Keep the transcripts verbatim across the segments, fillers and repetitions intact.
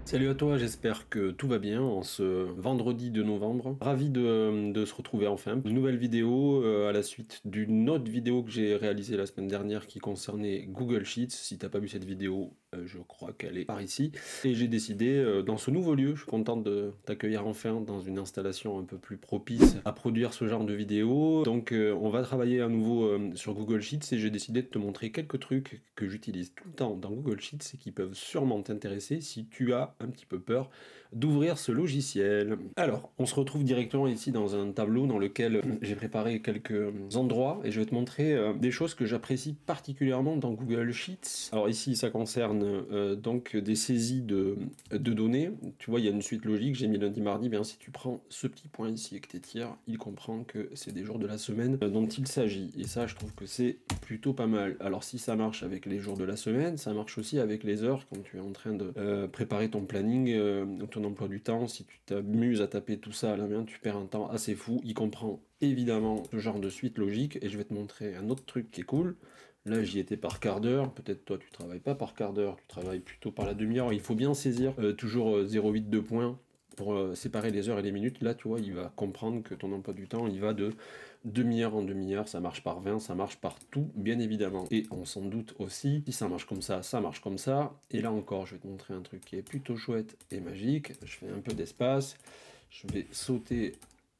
Salut à toi, j'espère que tout va bien en ce vendredi de novembre. Ravi de, de se retrouver enfin. Une nouvelle vidéo euh, à la suite d'une autre vidéo que j'ai réalisée la semaine dernière qui concernait Google Sheets. Si t'as pas vu cette vidéo, euh, je crois qu'elle est par ici. Et j'ai décidé, euh, dans ce nouveau lieu, je suis content de t'accueillir enfin dans une installation un peu plus propice à produire ce genre de vidéo. Donc euh, on va travailler à nouveau euh, sur Google Sheets et j'ai décidé de te montrer quelques trucs que j'utilise tout le temps dans Google Sheets et qui peuvent sûrement t'intéresser si tu as un petit peu peur d'ouvrir ce logiciel. Alors, on se retrouve directement ici dans un tableau dans lequel j'ai préparé quelques endroits et je vais te montrer euh, des choses que j'apprécie particulièrement dans Google Sheets. Alors ici, ça concerne euh, donc des saisies de, de données. Tu vois, il y a une suite logique, j'ai mis lundi, mardi, bien si tu prends ce petit point ici et que tu étires, il comprend que c'est des jours de la semaine dont il s'agit. Et ça, je trouve que c'est plutôt pas mal. Alors si ça marche avec les jours de la semaine, ça marche aussi avec les heures quand tu es en train de euh, préparer ton planning euh, ou ton emploi du temps. Si tu t'amuses à taper tout ça à la main, tu perds un temps assez fou. Il comprend évidemment ce genre de suite logique et je vais te montrer un autre truc qui est cool. Là, j'y étais par quart d'heure. Peut-être toi, tu travailles pas par quart d'heure, tu travailles plutôt par la demi-heure. Il faut bien saisir euh, toujours euh, zéro virgule huit de points pour euh, séparer les heures et les minutes. Là, tu vois, il va comprendre que ton emploi du temps, il va de demi-heure en demi-heure, ça marche par vingt, ça marche par tout, bien évidemment. Et on s'en doute aussi, si ça marche comme ça, ça marche comme ça. Et là encore, je vais te montrer un truc qui est plutôt chouette et magique. Je fais un peu d'espace, je vais sauter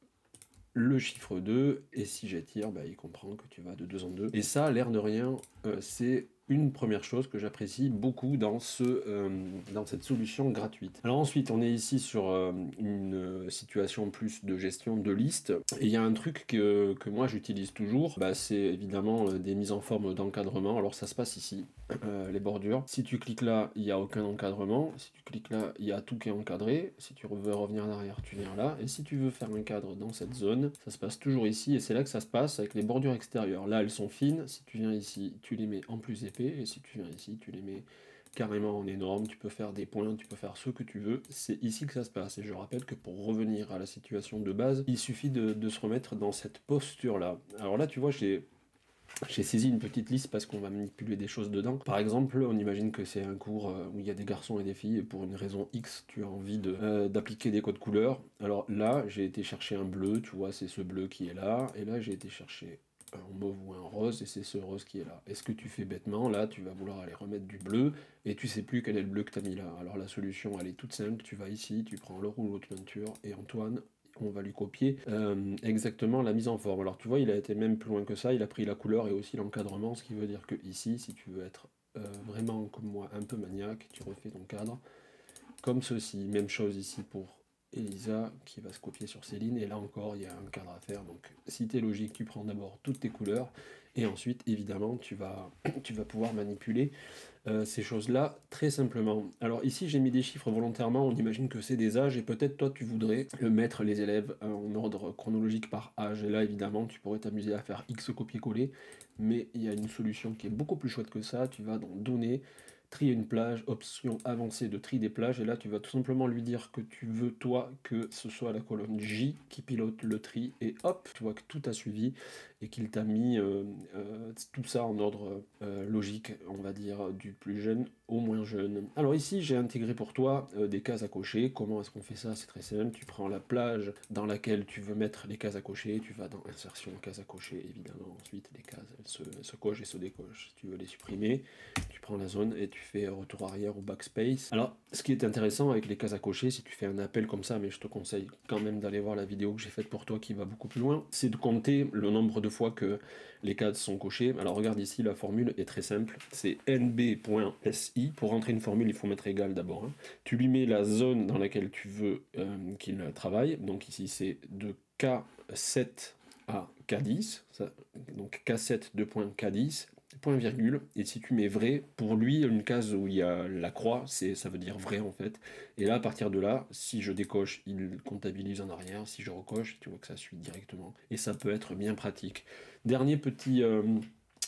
le chiffre deux, et si j'étire, bah, il comprend que tu vas de deux en deux. Et ça, l'air de rien, euh, c'est une première chose que j'apprécie beaucoup dans, ce, euh, dans cette solution gratuite. Alors ensuite, on est ici sur euh, une situation plus de gestion de liste, et il y a un truc que, que moi j'utilise toujours, bah, c'est évidemment euh, des mises en forme d'encadrement. Alors ça se passe ici, euh, les bordures. Si tu cliques là, il n'y a aucun encadrement. Si tu cliques là, il y a tout qui est encadré. Si tu veux revenir en arrière, tu viens là. Et si tu veux faire un cadre dans cette zone, ça se passe toujours ici, et c'est là que ça se passe avec les bordures extérieures. Là, elles sont fines. Si tu viens ici, tu les mets en plus épais, et si tu viens ici, tu les mets carrément en énorme. Tu peux faire des points, tu peux faire ce que tu veux. C'est ici que ça se passe. Et je rappelle que pour revenir à la situation de base, il suffit de, de se remettre dans cette posture-là. Alors là, tu vois, j'ai J'ai saisi une petite liste parce qu'on va manipuler des choses dedans. Par exemple, on imagine que c'est un cours euh, où il y a des garçons et des filles, et pour une raison X, tu as envie de, euh, d'appliquer des codes couleurs. Alors là, j'ai été chercher un bleu, tu vois, c'est ce bleu qui est là, et là, j'ai été chercher un mauve ou un rose, et c'est ce rose qui est là. Et ce que tu fais bêtement, là, tu vas vouloir aller remettre du bleu, et tu sais plus quel est le bleu que tu as mis là. Alors la solution, elle est toute simple, tu vas ici, tu prends le rouleau de peinture, et Antoine, on va lui copier euh, exactement la mise en forme. Alors tu vois, il a été même plus loin que ça, il a pris la couleur et aussi l'encadrement, ce qui veut dire que ici, si tu veux être euh, vraiment comme moi, un peu maniaque, tu refais ton cadre comme ceci. Même chose ici pour Elisa, qui va se copier sur Céline, et là encore, il y a un cadre à faire. Donc si tu es logique, tu prends d'abord toutes tes couleurs, et ensuite, évidemment, tu vas, tu vas pouvoir manipuler euh, ces choses-là très simplement. Alors ici, j'ai mis des chiffres volontairement, on imagine que c'est des âges, et peut-être toi, tu voudrais euh, mettre les élèves euh, en ordre chronologique par âge, et là, évidemment, tu pourrais t'amuser à faire X copier-coller, mais il y a une solution qui est beaucoup plus chouette que ça. Tu vas dans Données, trier une plage, option avancée de tri des plages, et là tu vas tout simplement lui dire que tu veux toi que ce soit la colonne J qui pilote le tri, et hop, tu vois que tout a suivi et qu'il t'a mis euh, euh, tout ça en ordre euh, logique, on va dire, du plus jeune au moins jeune. Alors ici j'ai intégré pour toi euh, des cases à cocher. Comment est-ce qu'on fait ça? C'est très simple, tu prends la plage dans laquelle tu veux mettre les cases à cocher, tu vas dans insertion, cases à cocher, évidemment, ensuite les cases elles se, elles se cochent et se décochent. Si tu veux les supprimer, tu prends la zone et tu fais retour arrière ou backspace. Alors, ce qui est intéressant avec les cases à cocher, si tu fais un appel comme ça, mais je te conseille quand même d'aller voir la vidéo que j'ai faite pour toi qui va beaucoup plus loin, c'est de compter le nombre de fois que les cases sont cochées. Alors regarde ici, la formule est très simple, c'est N B point S I. Pour rentrer une formule, il faut mettre égal d'abord. Hein. Tu lui mets la zone dans laquelle tu veux euh, qu'il travaille, donc ici c'est de K sept à K dix, ça, donc K sept deux points K dix, point virgule, et si tu mets vrai, pour lui, une case où il y a la croix, c'est, ça veut dire vrai en fait, et là, à partir de là, si je décoche, il comptabilise en arrière, si je recoche, tu vois que ça suit directement, et ça peut être bien pratique. Dernier petit... Euh,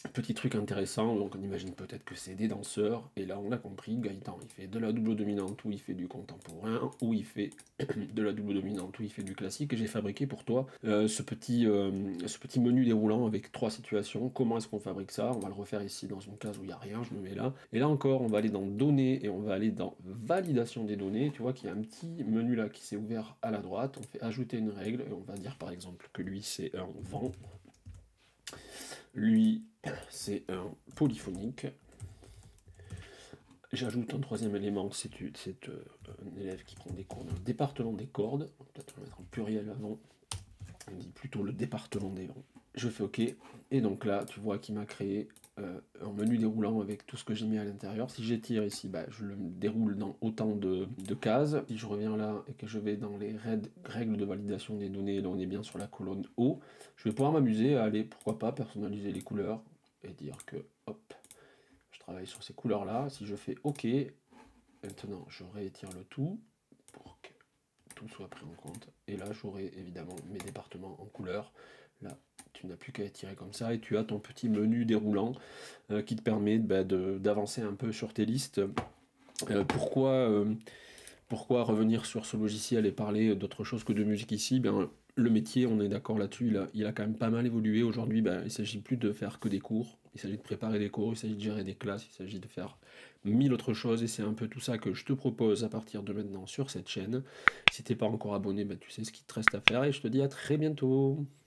Petit truc intéressant, donc on imagine peut-être que c'est des danseurs, et là on l'a compris, Gaëtan il fait de la double dominante, ou il fait du contemporain, ou il fait de la double dominante, ou il fait du classique, et j'ai fabriqué pour toi euh, ce, petit, euh, ce petit menu déroulant avec trois situations. Comment est-ce qu'on fabrique ça? On va le refaire ici dans une case où il n'y a rien, je me mets là, et là encore on va aller dans données, et on va aller dans validation des données, tu vois qu'il y a un petit menu là qui s'est ouvert à la droite, on fait ajouter une règle, et on va dire par exemple que lui c'est un vent, lui, c'est un polyphonique. J'ajoute un troisième élément, c'est euh, un élève qui prend des cours dans le département des cordes. Peut-être on va mettre en pluriel avant. On dit plutôt le département des vents. Je fais OK. Et donc là, tu vois qu'il m'a créé euh, un menu déroulant avec tout ce que j'ai mis à l'intérieur. Si j'étire ici, bah, je le déroule dans autant de, de cases. Si je reviens là et que je vais dans les règles de validation des données, là on est bien sur la colonne O, je vais pouvoir m'amuser à aller, pourquoi pas, personnaliser les couleurs et dire que, hop, je travaille sur ces couleurs-là. Si je fais OK, maintenant je réétire le tout pour que tout soit pris en compte. Et là, j'aurai évidemment mes départements en couleur. Là, tu n'as plus qu'à étirer comme ça et tu as ton petit menu déroulant euh, qui te permet bah, d'avancer un peu sur tes listes. Euh, pourquoi, euh, pourquoi revenir sur ce logiciel et parler d'autre chose que de musique ici? Ben, le métier, on est d'accord là-dessus, il a, il a quand même pas mal évolué. Aujourd'hui, ben, il ne s'agit plus de faire que des cours, il s'agit de préparer des cours, il s'agit de gérer des classes, il s'agit de faire mille autres choses, et c'est un peu tout ça que je te propose à partir de maintenant sur cette chaîne. Si tu n'es pas encore abonné, ben, tu sais ce qu'il te reste à faire, et je te dis à très bientôt.